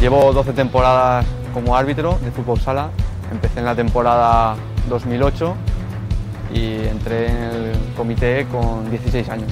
Llevo 12 temporadas como árbitro de fútbol sala. Empecé en la temporada 2008 y entré en el comité con 16 años.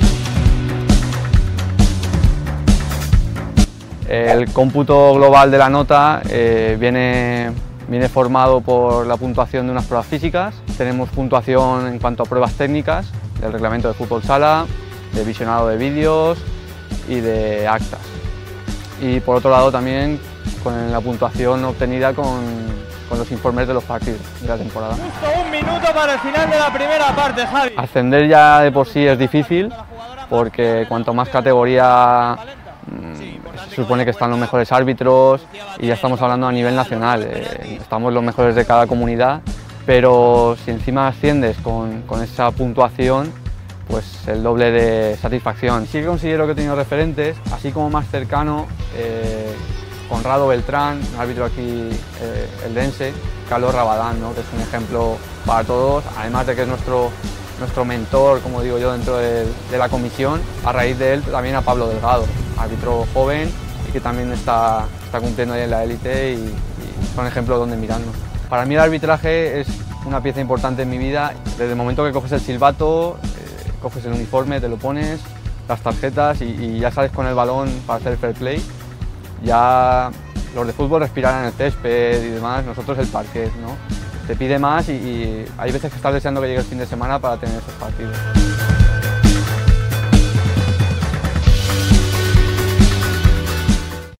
El cómputo global de la nota viene formado por la puntuación de unas pruebas físicas. Tenemos puntuación en cuanto a pruebas técnicas, del reglamento de fútbol sala, de visionado de vídeos y de actas. Y por otro lado también con la puntuación obtenida con los informes de los partidos de la temporada. Justo un minuto para el final de la primera parte, Javi. Ascender ya de por sí es difícil, porque cuanto más categoría se supone que están los mejores árbitros y ya estamos hablando a nivel nacional, estamos los mejores de cada comunidad, pero si encima asciendes con esa puntuación, pues el doble de satisfacción. Sí que considero que he tenido referentes, así como más cercano, Conrado Beltrán, un árbitro aquí eldense, Carlos Rabadán, ¿no? Que es un ejemplo para todos, además de que es nuestro mentor, como digo yo, dentro de la comisión. A raíz de él también a Pablo Delgado, árbitro joven y que también está cumpliendo ahí en la élite y son ejemplos donde mirarnos. Para mí el arbitraje es una pieza importante en mi vida. Desde el momento que coges el silbato, coges el uniforme, te lo pones, las tarjetas y ya sales con el balón para hacer el fair play. Ya los de fútbol respirarán en el césped y demás, nosotros el parquet, ¿no? Te pide más y hay veces que estás deseando que llegue el fin de semana para tener esos partidos.